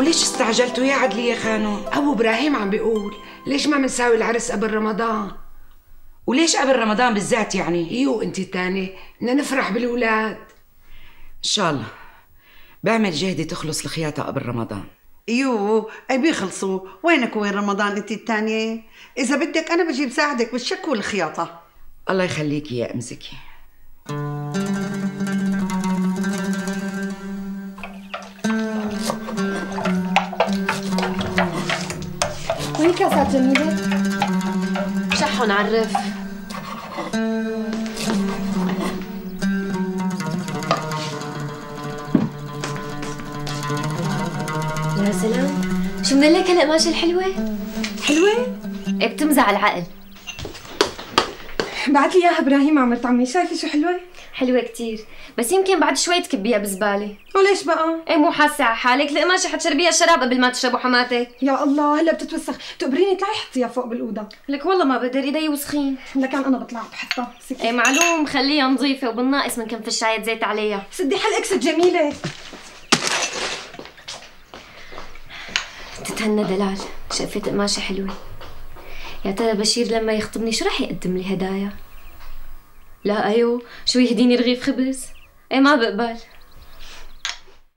وليش استعجلتوا يا عدلي يا خانو؟ ابو ابراهيم عم بيقول ليش ما بنساوي العرس قبل رمضان؟ وليش قبل رمضان بالذات يعني؟ ايوه انت الثاني بدنا نفرح بالاولاد. ان شاء الله بعمل جهدي تخلص الخياطة قبل رمضان. ايوه اي بيخلصوا. وينك وين رمضان انت الثانية؟ اذا بدك انا بجي بساعدك بالشك والخياطة. الله يخليكي يا ام زكي. وين كاسات جميلة؟ شحن عرف. يا سلام، شو مدلك هالقماشة الحلوة؟ حلوة؟ ايه بتمزع العقل. بعت لي اياها ابراهيم عمرت عمي، شايفة شو حلوة؟ حلوة كتير، بس يمكن بعد شوي تكبيها بزبالة. وليش بقى؟ ايه مو حاسة على حالك، القماشة حتشربيها الشراب قبل ما تشربوا حماتك. يا الله هلا بتتوسخ، تقبريني طلعي حطيها فوق بالأوضة. لك والله ما بقدر، ايدي وسخين. لكان انا بطلع بحطها. ايه معلوم، خليها نظيفة وبالناقص من كم فشاية زيت عليها. سدي حلقك ست جميلة. تتهنى دلال، شقفة قماشة حلوة. يا ترى بشير لما يخطبني شو رح يقدم لي هدايا؟ لا ايوه، شو يهديني رغيف خبز؟ ايه ما بقبل.